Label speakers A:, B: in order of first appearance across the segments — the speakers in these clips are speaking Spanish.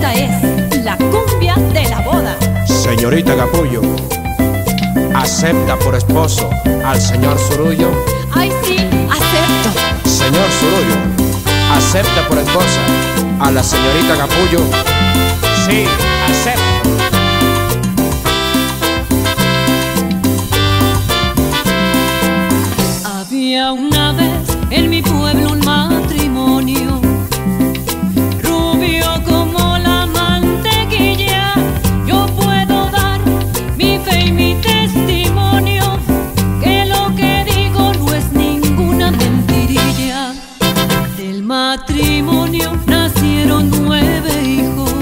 A: Esta es la cumbia de la boda.
B: Señorita Capullo, ¿acepta por esposo al señor Zurullo?
A: Ay, sí, acepto.
B: Señor Zurullo, ¿acepta por esposa a la señorita Capullo? Sí, acepto.
A: Había una vez en mi pueblo un matrimonio, rubio como la mantequilla. Yo puedo dar mi fe y mi testimonio, que lo que digo no es ninguna mentirilla. Del matrimonio nacieron 9 hijos,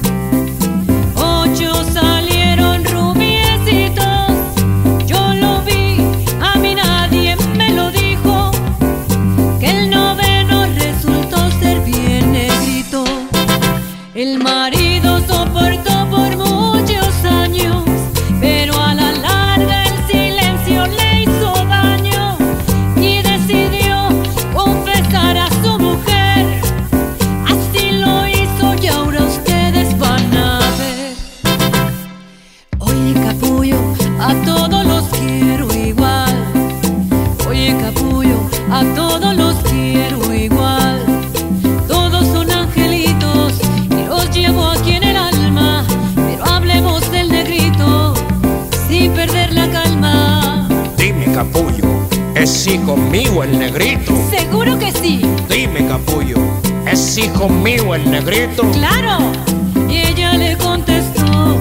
A: 8 salieron rubiecitos. Yo lo vi, a mí nadie me lo dijo, que el 9º resultó ser bien negrito. El marido soportó por muchos años, pero a la larga el silencio le hizo daño y decidió confesar a su mujer. Así lo hizo y ahora ustedes van a ver. Oye, Capullo, a todos los quiero igual. Oye, Capullo, a todos los quiero igual. Todos son angelitos y los llevo aquí en el alma, pero hablemos del negrito sin perder la calma.
B: Dime, Capullo, ¿es hijo mío el negrito?
A: Seguro que sí.
B: Dime, Capullo, ¿es hijo mío el negrito?
A: ¡Claro! Y ella le contestó,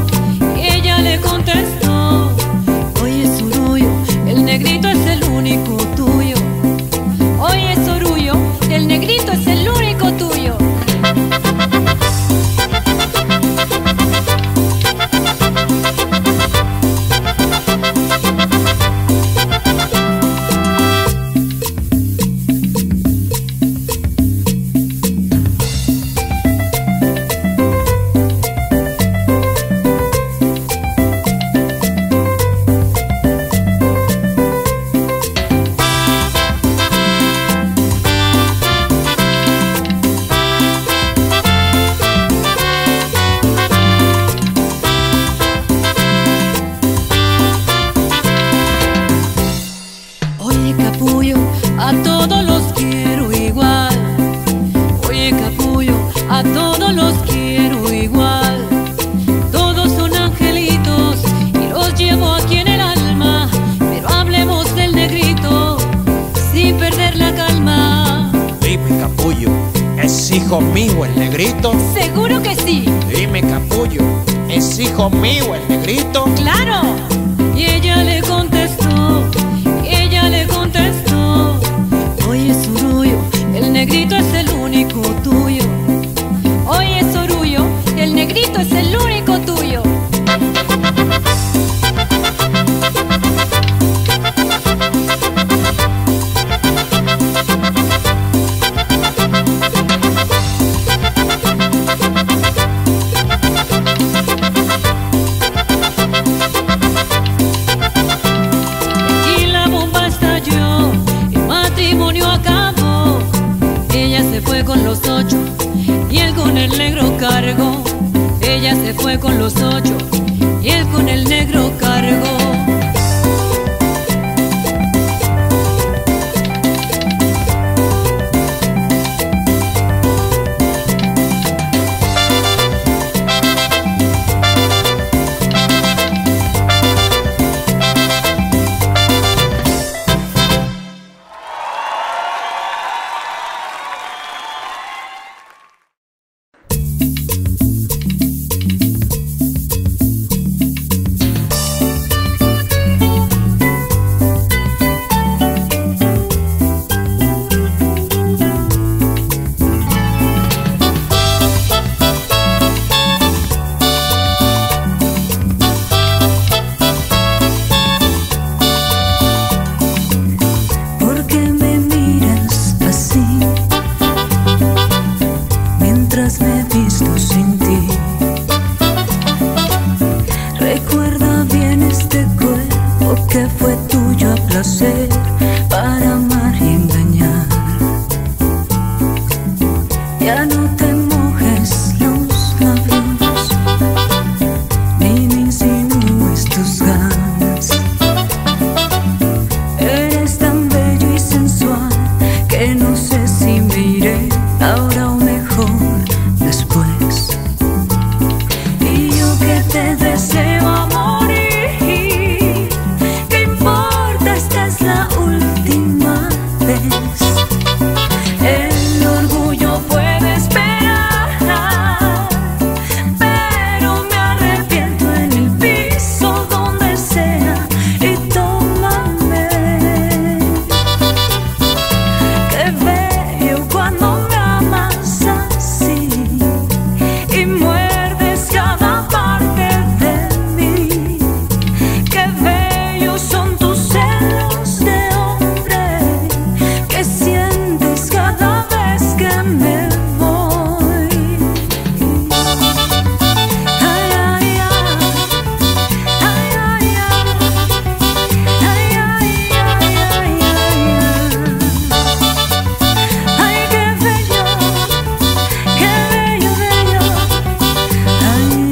A: oye, Zurullo, el negrito es el único tuyo. Oye, Zurullo, el negrito es el único tuyo. Oye, Capullo, a todos los quiero igual. Oye, Capullo, a todos los quiero igual. Todos son angelitos y los llevo aquí en el alma, pero hablemos del negrito sin perder la calma.
B: Dime, Capullo, ¿es hijo mío el negrito?
A: Seguro que sí.
B: Dime, Capullo, ¿es hijo mío el negrito?
A: ¡Claro! Y ella le contestó, oye, Zurullo, el negrito es el único tuyo. Oye, Zurullo, el negrito es el único tuyo. Y la bomba estalló, el matrimonio acabó. Ella se fue con los 8 y él con el negro cargó. Ella se fue con los 8 y él con el negro cargó.
C: placer para amar y engañar. Ya no te mojes los labios. después. Y yo que te deseo a morir, ¿qué importa? Esta es la última vez. El orgullo puede esperar, pero me arrepiento en el piso donde sea. Y tómame, qué bello cuando me amas así y muerdes cada parte de mí. Qué bellos son tus celos de hombre que sientes cada vez que me voy. Ay, ay, ay, ay, ay, ay, ay, ay, ay, qué bello, bello. Ay,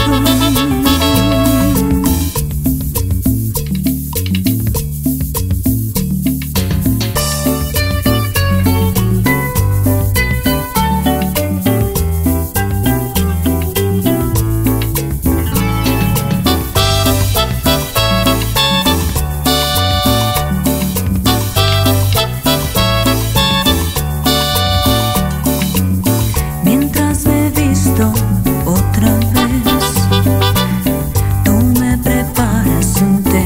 C: mientras me visto otra vez, tú me preparas un té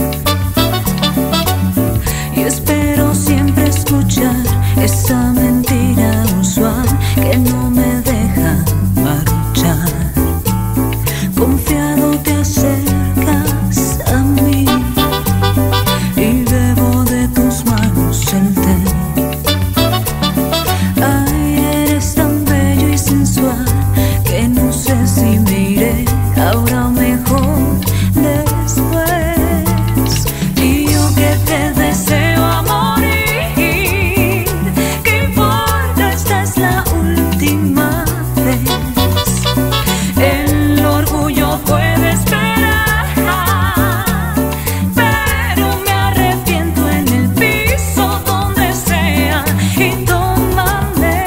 C: y espero siempre escuchar esa mentira usual que no me deja marchar. Confiado te acercas a mí y bebo de tus manos el té. Ay, eres tan bello y sensual que no sé si me iré ahora o mejor después. Y yo que te deseo a morir, ¿qué importa? Esta es la última vez. El orgullo puede esperar, pero me arrepiento en el piso donde sea. Y tómame,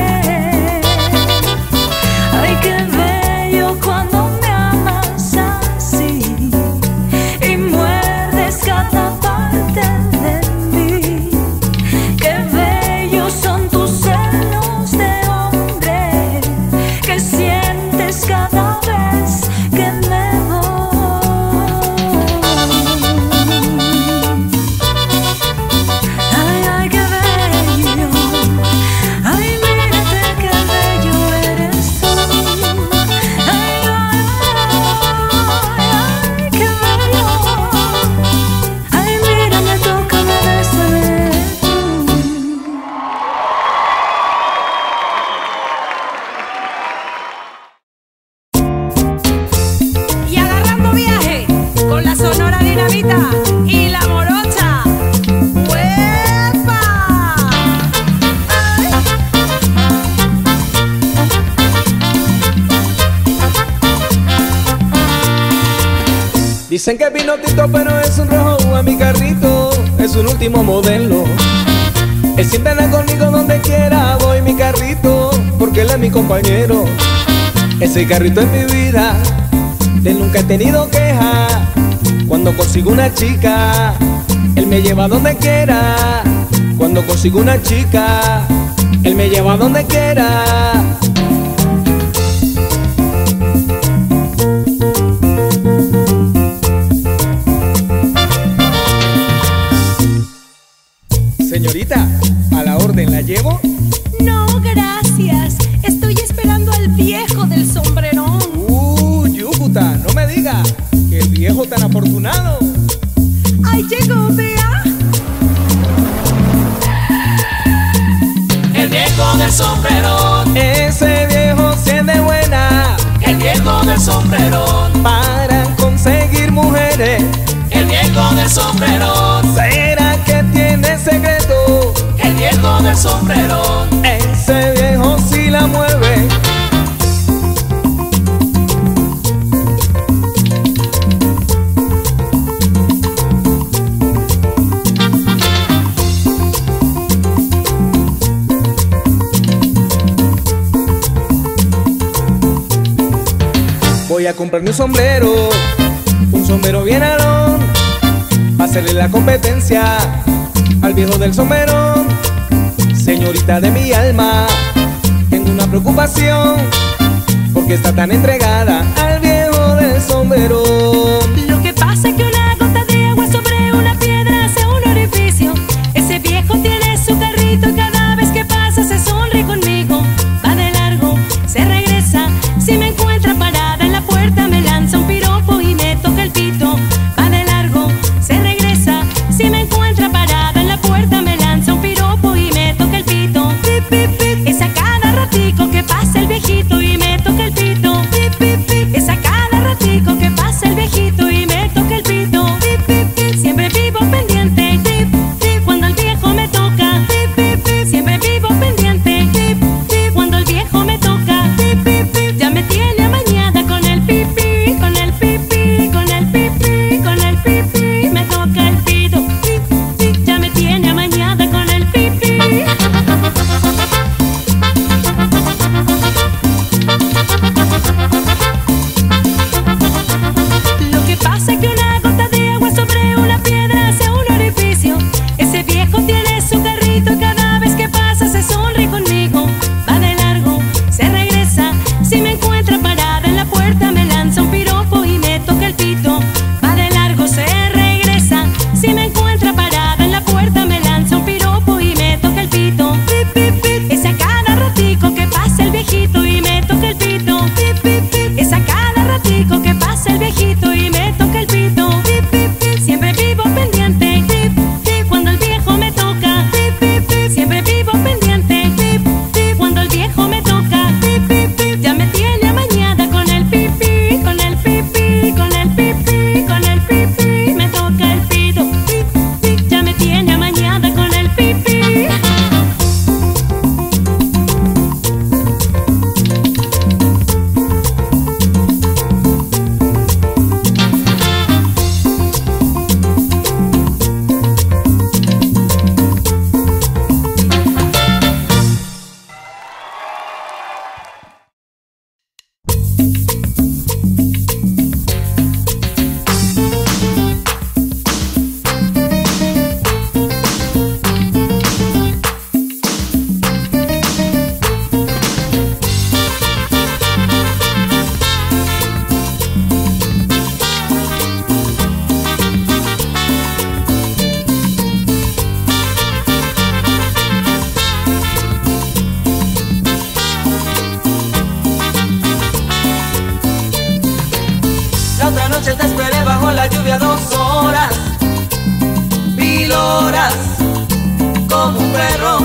C: ay, qué bello cuando me amas así y muerdes cada parte de mí. Qué bellos son tus celos de hombre que sientes cada vez que me voy. Ay, ay, qué bello. Ay, mírate qué bello eres tú. Ay, ay, ay, qué bello. Ay, mírame, tócame, bésame tú.
A: Y agarrando viaje con la Sonora Dinamita y la Morocha. ¡Huepa!
D: Dicen que es pinotito, pero es un rojo en mi carrito, es un último modelo. Él siempre anda conmigo donde quiera voy, mi carrito, porque él es mi compañero. Ese carrito es mi vida, de él nunca he tenido queja. Cuando consigo una chica, él me lleva donde quiera. Cuando consigo una chica, él me lleva donde quiera. Señorita, a la orden, ¿la llevo?
A: No, gracias. Estoy esperando al viejo del sombrerón.
D: Yúcuta, no me diga que el viejo tan afortunado.
A: ¡Ay, llegó, vea!
E: El viejo del sombrerón,
D: Ese viejo sí es de buena
E: el viejo del sombrerón,
D: para conseguir mujeres.
E: el viejo del sombrerón,
D: ¿Será que tiene secreto?
E: el viejo del sombrerón.
D: Ese viejo sí la mueve. voy a comprarme un sombrero bien alón, pa' hacerle la competencia al viejo del sombrerón. Señorita de mi alma, tengo una preocupación, porque está tan entregada al viejo del sombrerón.
C: Lo que pasa es que una gota de agua sobre una piedra hace un orificio. Ese viejo tiene su carrito y cada vez que pasa se sonríe conmigo. Va de largo, se regresa, si me encuentra parada en la puerta me lanza un piropo y me toca el pito. Va de largo, se regresa, si me encuentra parada en la puerta me lanza un piropo y me toca el pito. Pip, pip, pip. Es a cada ratico que pasa el viejito y me toca el pito. Pip, pip, pip. Es a cada ratico que pasa el viejito y me toca el pito. Pip, pip, pip. Siempre vivo pendiente, pip, pip, cuando el viejo me toca. Pip, pip, pip. Siempre vivo pendiente, pip, pip, cuando el viejo me toca. Pip, pip, pip. Ya me tiene amañada con el pipí, con el pipí, con el pipí, con el pipí. Me toca el pito, pip, pip. Ya me tiene amañada con el pipí. Lo que pasa es que una gota de agua sobre una piedra hace un orificio. Ese viejo tiene su carrito y cada vez que pasa se sonríe conmigo. Va de largo, se regresa, si me encuentra parada en la puerta me lanza un piropo y me toca el pito. Va de largo, se regresa, si me encuentra parada en la puerta me lanza un piropo y me toca el pito. Pip, pip, pip. Es a cada ratico que pasa el viejito y me toca el pito. Pip, pip, pip. Es a cada ratico que pasa el viejito y me toca el pito. Pip, pip, pip. Siempre vivo pendiente, pip, pip, cuando el viejo me toca. Pip, pip, pip. Siempre vivo pendiente, pip, pip, cuando el viejo me toca. Pip, pip, pip. Ya me tiene amañada con el pipí, con el pipí, con el pipí, con el pipí. Me toca el pito, pip, pip. Ya me tiene amañada con el pipí.
E: La otra noche te esperé bajo la lluvia 2 horas, 1000 horas, como un perro.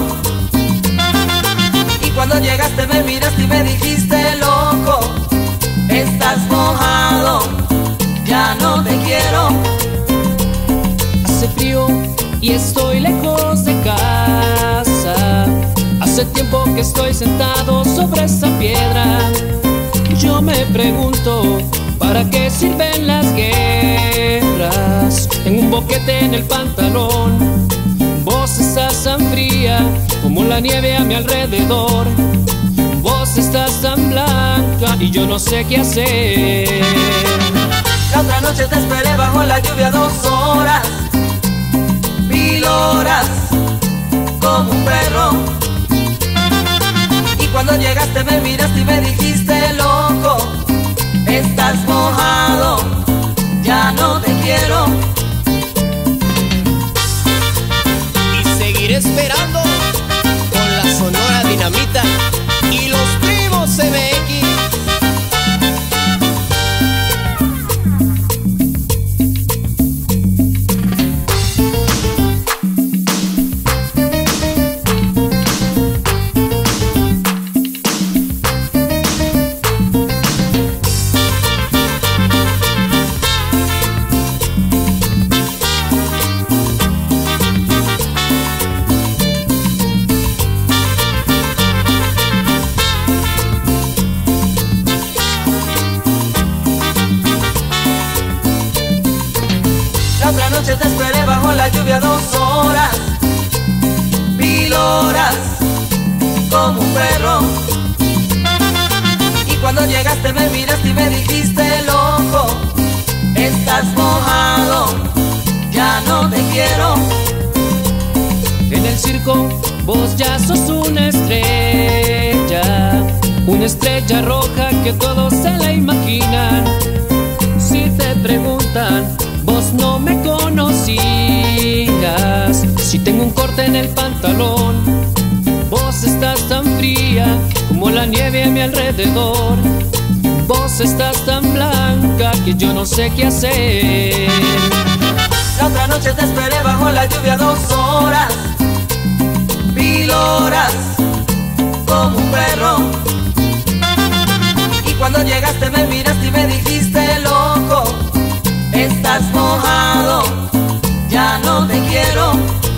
E: Y cuando llegaste me miraste y me dijiste, loco, estás mojado, ya no te quiero.
F: Hace frío y estoy lejos de casa. Hace tiempo que estoy sentado sobre esa piedra. Yo me pregunto, ¿para qué sirven las guerras? Tengo un boquete en el pantalón. Vos estás tan fría como la nieve a mi alrededor. Vos estás tan blanca y yo no sé qué hacer.
E: La otra noche te esperé bajo la lluvia 2 horas, 1000 horas, como un perro. Y cuando llegaste me miraste y me dijiste, loco, estás mojado, ya no te quiero.
G: Y seguiré esperando con la Sonora Dinamita y los primos MX.
E: La otra noche te esperé bajo la lluvia 2 horas, 1000 horas, como un perro. Y cuando llegaste me miraste y me dijiste: loco, estás mojado, ya no te quiero.
F: En el circo vos ya sos una estrella roja que todos se la imaginan. Si te preguntan, vos no me conocías. Si tengo un corte en el pantalón, vos estás tan fría como la nieve a mi alrededor. Vos estás tan blanca que yo no sé qué hacer.
E: La otra noche te esperé bajo la lluvia 2 horas, 1000 horas, como un perro. Y cuando llegaste me miraste y me dijiste: loco, estás mojado, ya no te quiero.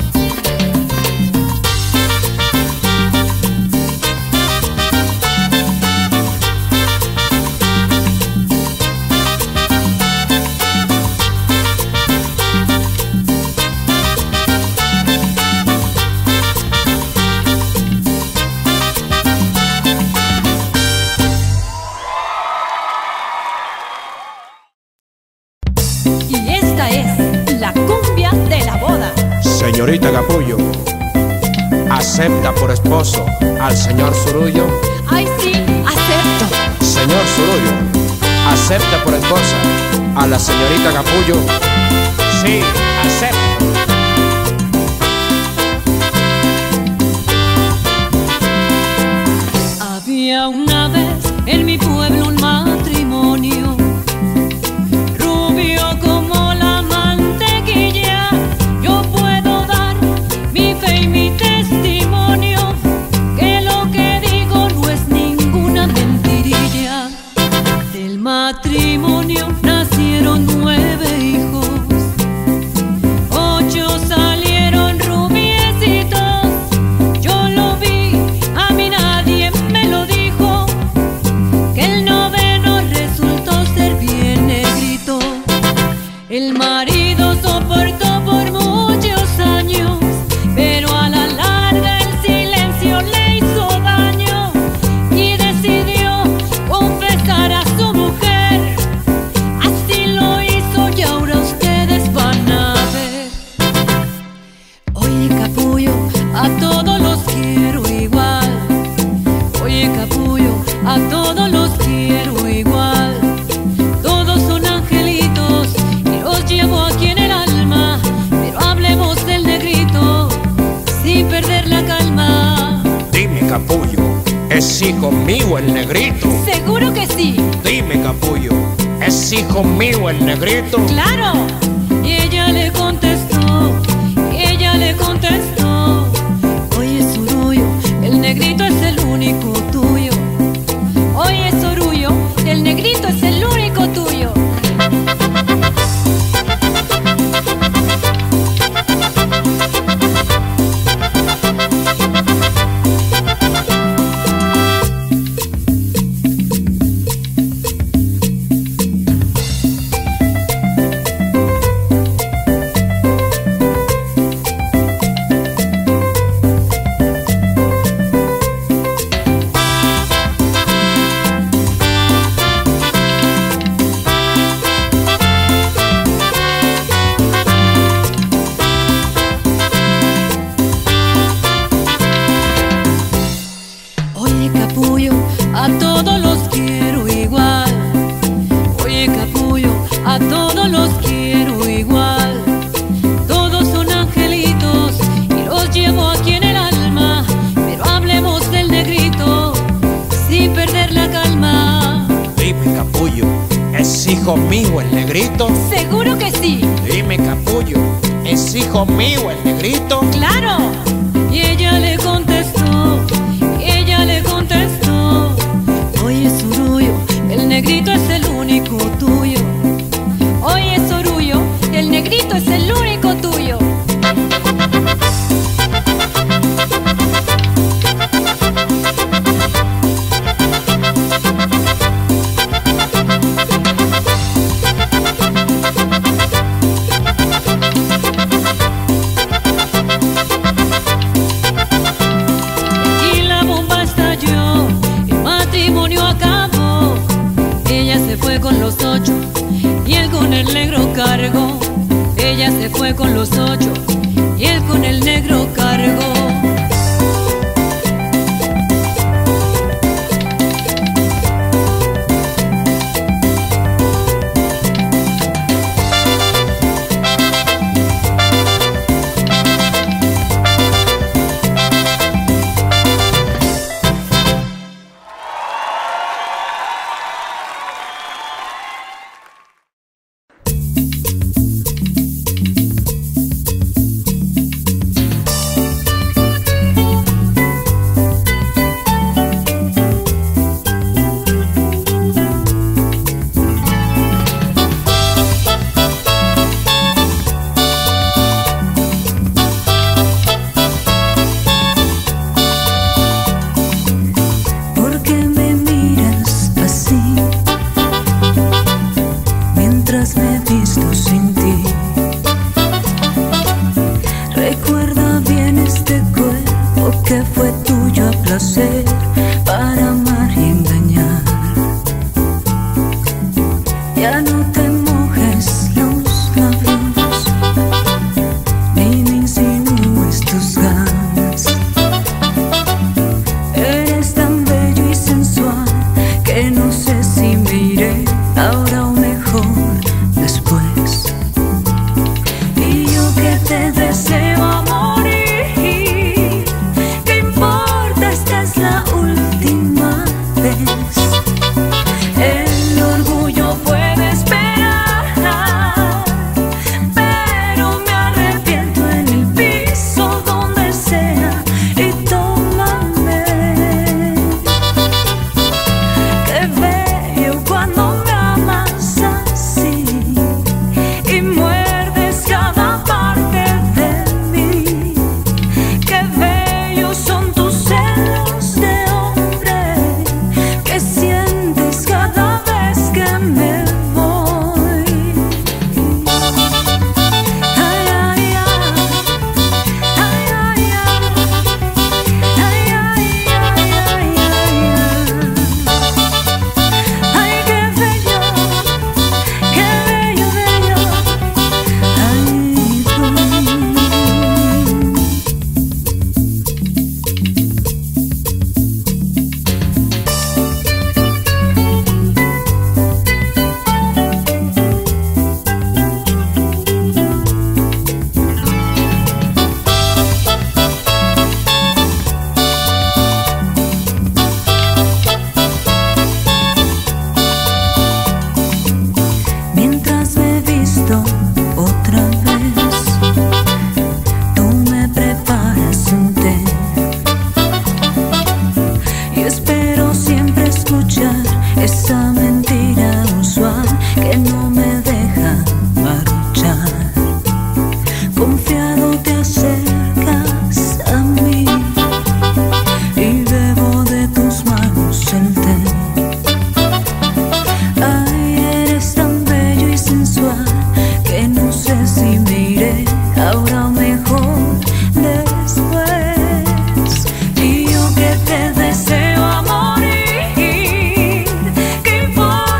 B: Señorita Capullo, ¿acepta por esposo al señor Zurullo?
A: Ay, sí, acepto.
B: Señor Zurullo, ¿acepta por esposa a la señorita Capullo? Sí, acepto.
A: Había una vez en mi pueblo un matrimonio, rubio como la mantequilla. Yo puedo dar mi fe y mi testimonio, que lo que digo no es ninguna mentirilla. Del matrimonio nacieron 9 hijos, 8 salieron rubiecitos. Yo lo vi, a mí nadie me lo dijo, que el 9º resultó ser bien negrito. El marido soportó por muchos años, pero a la larga el silencio le hizo daño y decidió confesar a su mujer. Así lo hizo y ahora ustedes van a ver. Oye, Capullo, a todos los quiero igual. Oye, Capullo, a todos los quiero igual. Todos son angelitos y los llevo aquí en el alma, pero hablemos del negrito sin perder la calma.
B: Dime, Capullo, ¿es hijo mío el negrito?
A: Seguro que sí.
B: Dime, Capullo, ¿es hijo mío el negrito?
A: ¡Claro! Y ella le contestó, oye, Zurullo, el negrito es el único tuyo. Oye, Zurullo, el negrito es el único tuyo. Oye, Capullo, a todos los quiero igual. Oye, Capullo, a todos los quiero igual. Todos son angelitos y los llevo aquí en el alma, pero hablemos del negrito sin perder la calma.
B: Dime, Capullo, ¿es hijo mío el negrito?
A: Seguro que sí.
B: Dime, Capullo, ¿es hijo mío el negrito?
A: ¡Claro! Y ella le contestó, oye, Zurullo, el negrito es el único tuyo. Oye, Zurullo, el negrito es el único tuyo. Y la bomba estalló, el matrimonio acabó. con los 8 y él con el negro cargo. Ella se fue con los 8 y él con el negro cargo.
C: Y yo que te deseo a morir, ¿qué importa?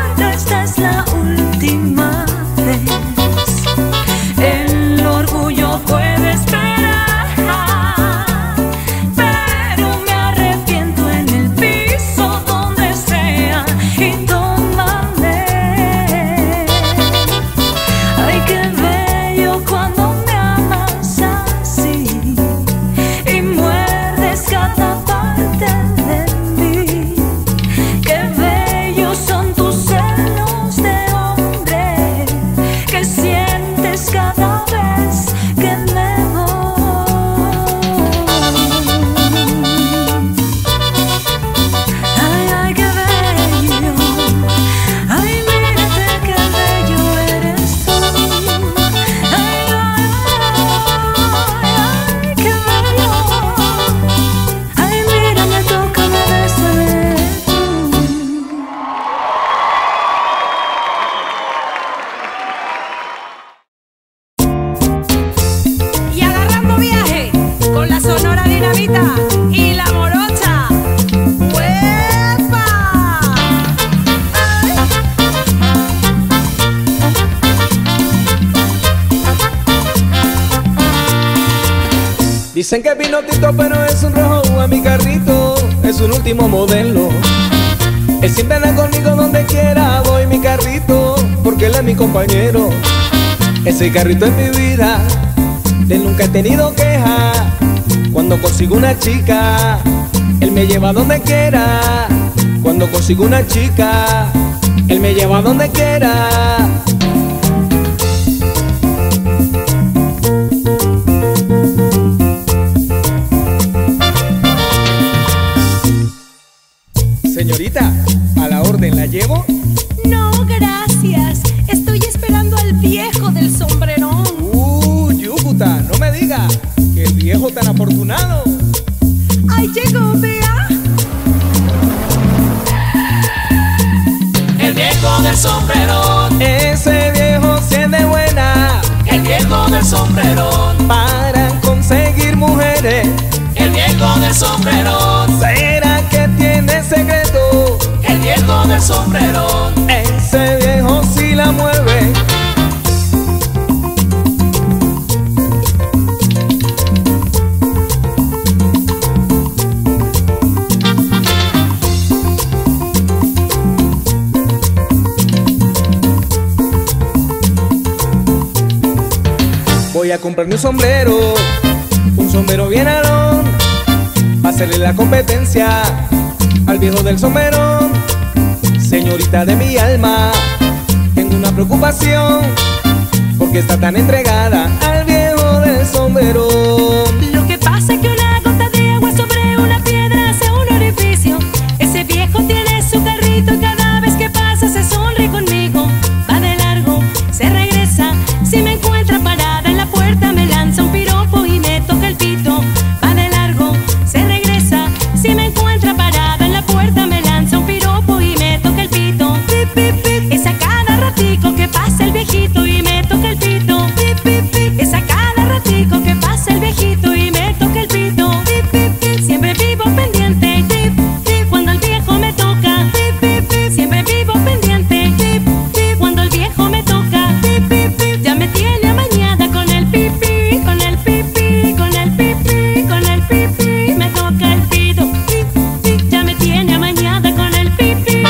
D: Dicen que es pinotito pero es un rojo a mi carrito, es un último modelo. Él siempre anda conmigo donde quiera voy, mi carrito, porque él es mi compañero. Ese carrito es mi vida, de él nunca he tenido queja. Cuando consigo una chica, él me lleva donde quiera. Cuando consigo una chica, él me lleva donde quiera. Señorita, a la orden, ¿la llevo?
C: No, gracias. Estoy esperando al viejo del sombrerón.
D: Yucuta, no me diga que el viejo tan afortunado.
C: Ahí llegó, vea.
F: El viejo del sombrerón,
D: Ese viejo sí es de buena
F: el viejo del sombrerón,
D: para conseguir mujeres.
F: el viejo del sombrerón,
D: ¿Será que tiene secreto?
F: el viejo del sombrerón.
D: Ese viejo sí la mueve. Voy a comprarme un sombrero bien alón, para hacerle la competencia al viejo del sombrerón. Señorita de mi alma, tengo una preocupación, porque está tan entregada al viejo del sombrerón.
C: Lo que pasa es que una gota de agua sobre una piedra hace un orificio. Ese viejo tiene su carrito y cada vez que pasa se sonríe conmigo. Va de largo, se regresa, si me encuentra parada en la puerta me lanza un piropo y me toca el pito. Va de largo, se regresa, si me encuentra parada en la puerta me lanza un piropo y me toca el pito. Pip, pip, pip. Es a cada ratico que pasa el viejito y me toca el pito. Pip, pip, pip. Es a cada ratico que pasa el viejito y me toca el pito. Pip, pip, pip. Siempre vivo pendiente. Pip, pip. Cuando el viejo me toca. Pip, pip, pip. Siempre vivo pendiente. Pip, pip. Cuando el viejo me toca. Pip, pip, pip. Ya me tiene amañada con el pipi, con el pipi, con el pipi, con el pipi. Me toca el pito. Pip, pip. Ya me tiene amañada con el pipi.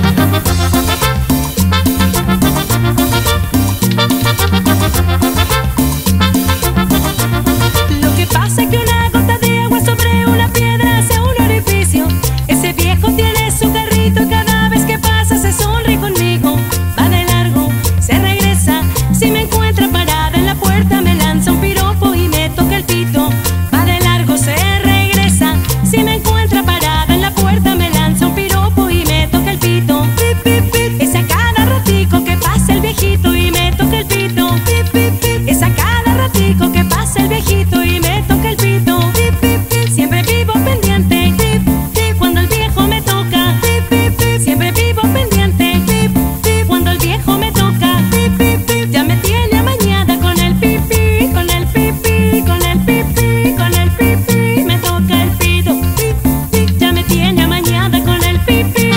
C: Lo que pasa es que una gota de agua sobre una piedra hace un orificio. Ese viejo tiene su carrito y cada vez que pasa se sonríe conmigo. Va de largo, se regresa, si me encuentra parada en la puerta me lanza un piropo y me toca el pito. Va de largo, se regresa, si me encuentra parada en la puerta me lanza un piropo y me toca el pito. Pip, pip, pip. Es a cada ratico que pasa el viejito y me toca el pito. Pip, pip, pip. Es a cada ratico que pasa el viejito y me toca el pito. Pip, pip, pip. Siempre vivo pendiente. Pip, pip. Cuando el viejo me toca. Pip, pip, pip. Siempre vivo pendiente. Pip, pip. Cuando el viejo me toca. Pip, pip, pip. Ya me tiene amañada con el pipi, con el pipi, con el pipi, con el pipi. Me toca el pito. Pip, pip. Ya me tiene amañada con el pipi.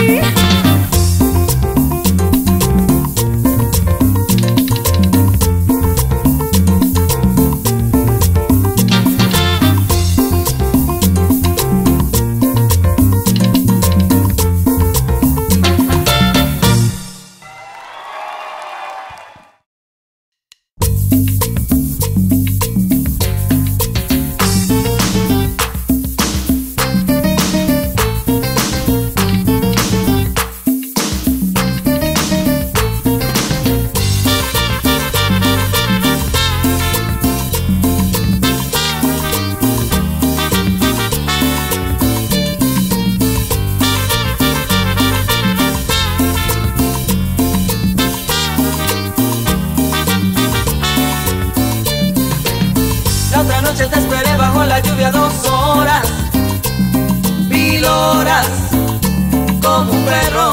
E: La otra noche te esperé bajo la lluvia 2 horas, 1000 horas, como un perro.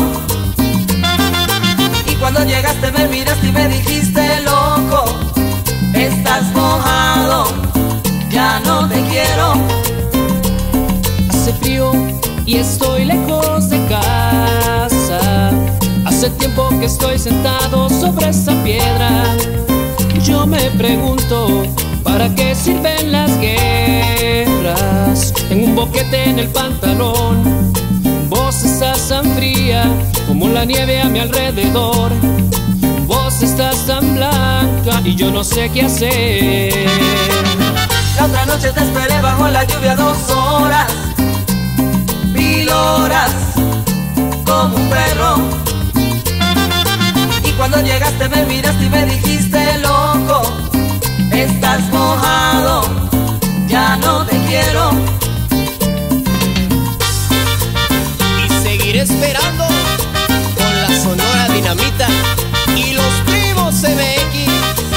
E: Y cuando llegaste me miraste y me dijiste, loco, estás mojado, ya no te quiero.
F: Hace frío y estoy lejos de casa. Hace tiempo que estoy sentado sobre esa piedra. Yo me pregunto, ¿para qué sirven las guerras? boquete en el pantalón. Vos estás tan fría como la nieve a mi alrededor. Vos estás tan blanca y yo no sé qué hacer.
E: La otra noche te esperé bajo la lluvia 2 horas, 1000 horas, como un perro. Y cuando llegaste me miraste y me dijiste: loco, estás mojado, ya no te quiero.
G: Y seguiré esperando con la Sonora Dinamita y los primos MX.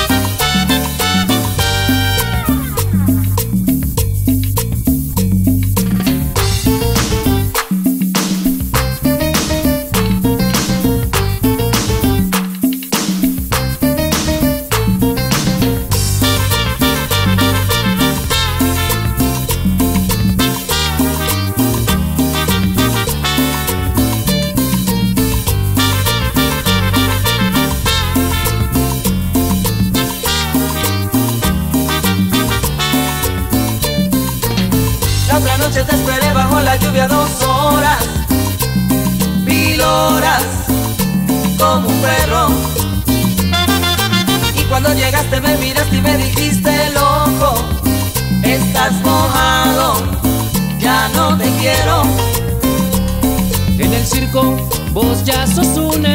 E: Otra noche te esperé bajo la lluvia 2 horas, 1000 horas, como un perro. Y cuando llegaste me miraste y me dijiste: loco, estás mojado, ya no te quiero.
F: En el circo vos ya sos una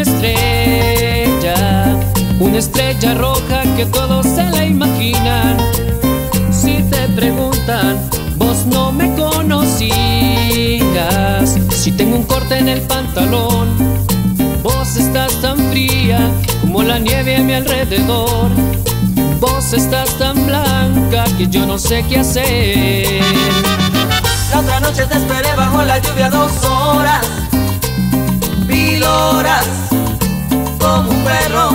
F: estrella roja que todos se la imaginan. Si te preguntan, vos no me conocías. Si tengo un corte en el pantalón, vos estás tan fría como la nieve a mi alrededor. Vos estás tan blanca que yo no sé qué hacer.
E: La otra noche te esperé bajo la lluvia 2 horas, 1000 horas, como un perro.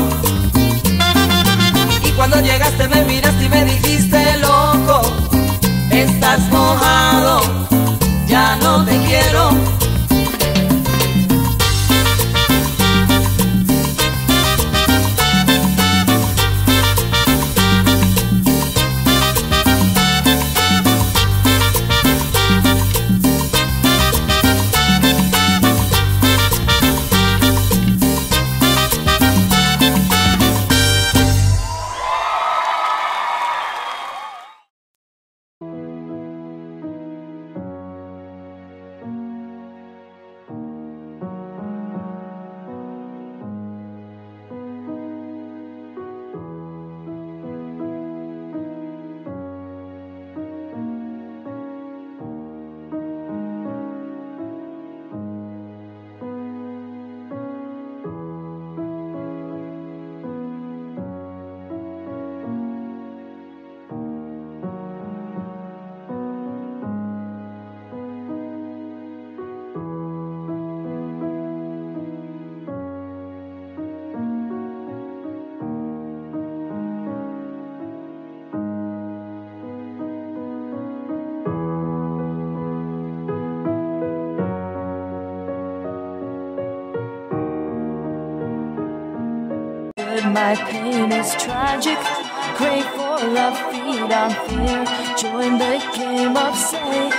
E: Y cuando llegaste me miraste y me dijiste: loco, estás mojado, ya no te quiero.
C: My pain is tragic. Pray for love, feed on fear. Join the game of say.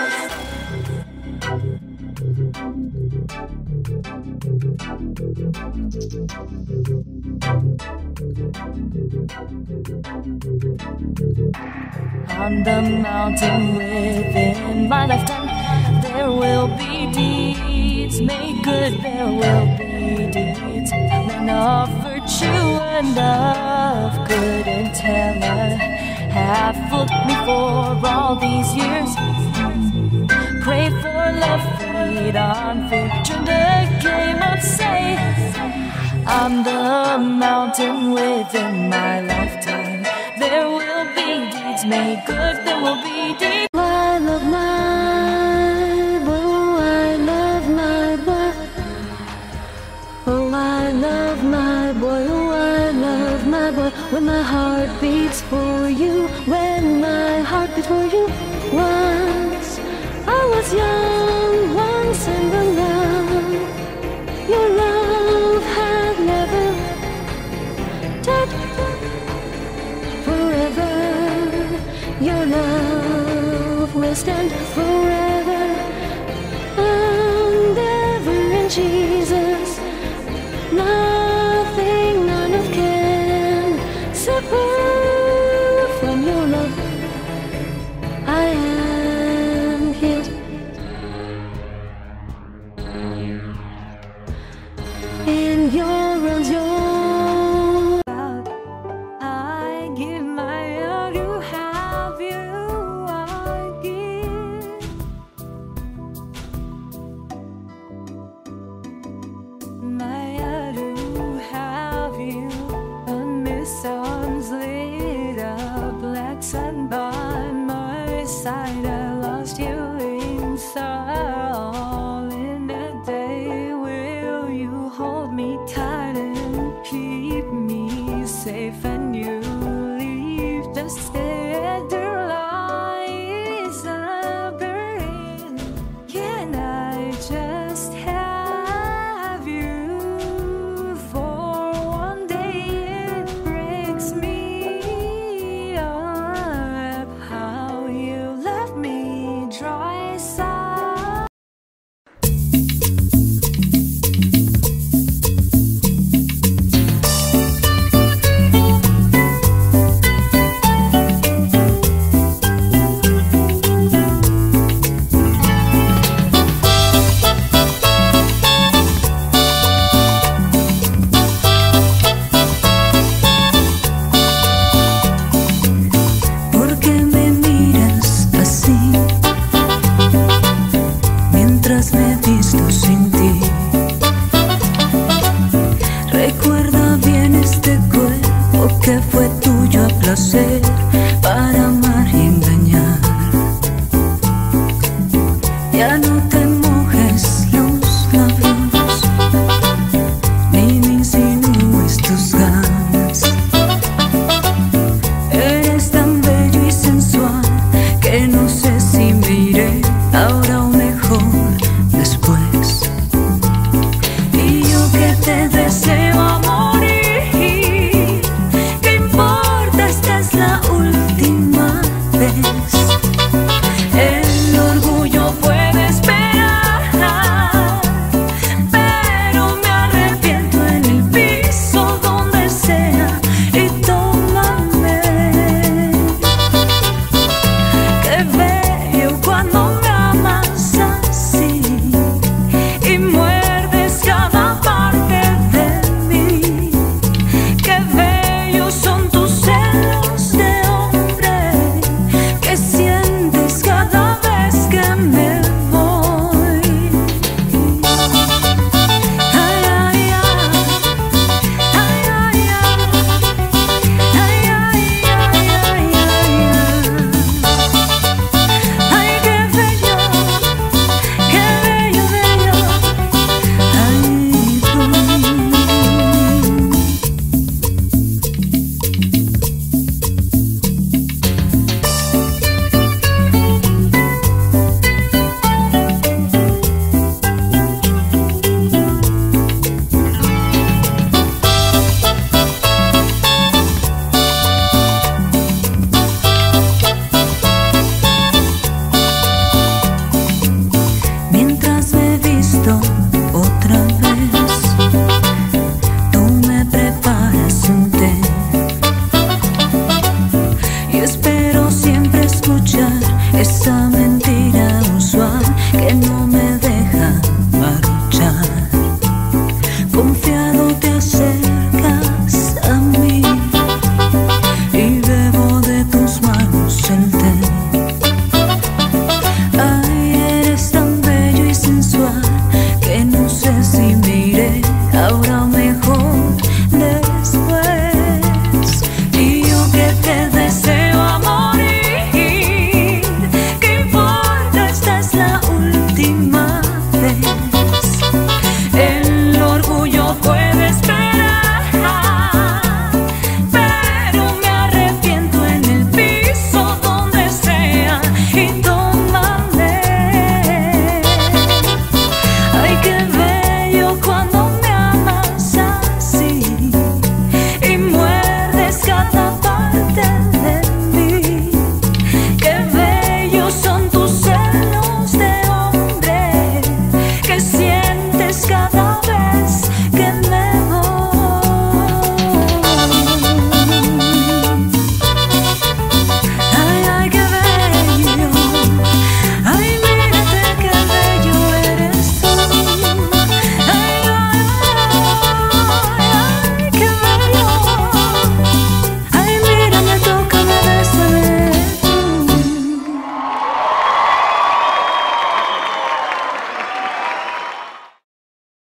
C: On the mountain within my lifetime, there will be deeds made good. There will be deeds, men of virtue and of good intent have fooled me for all these years. Pray for love, feed on fear. Join the game of say. On the mountain within my lifetime, there will be deeds made good. There will be deeds. I love my boy. Oh, I love my boy. Oh, I love my boy. Oh, I love my boy. When my heart beats for you, when my heart beats for you. Once I was young, once in the love. Your love had never died forever. Your love will stand forever. Confiado te hace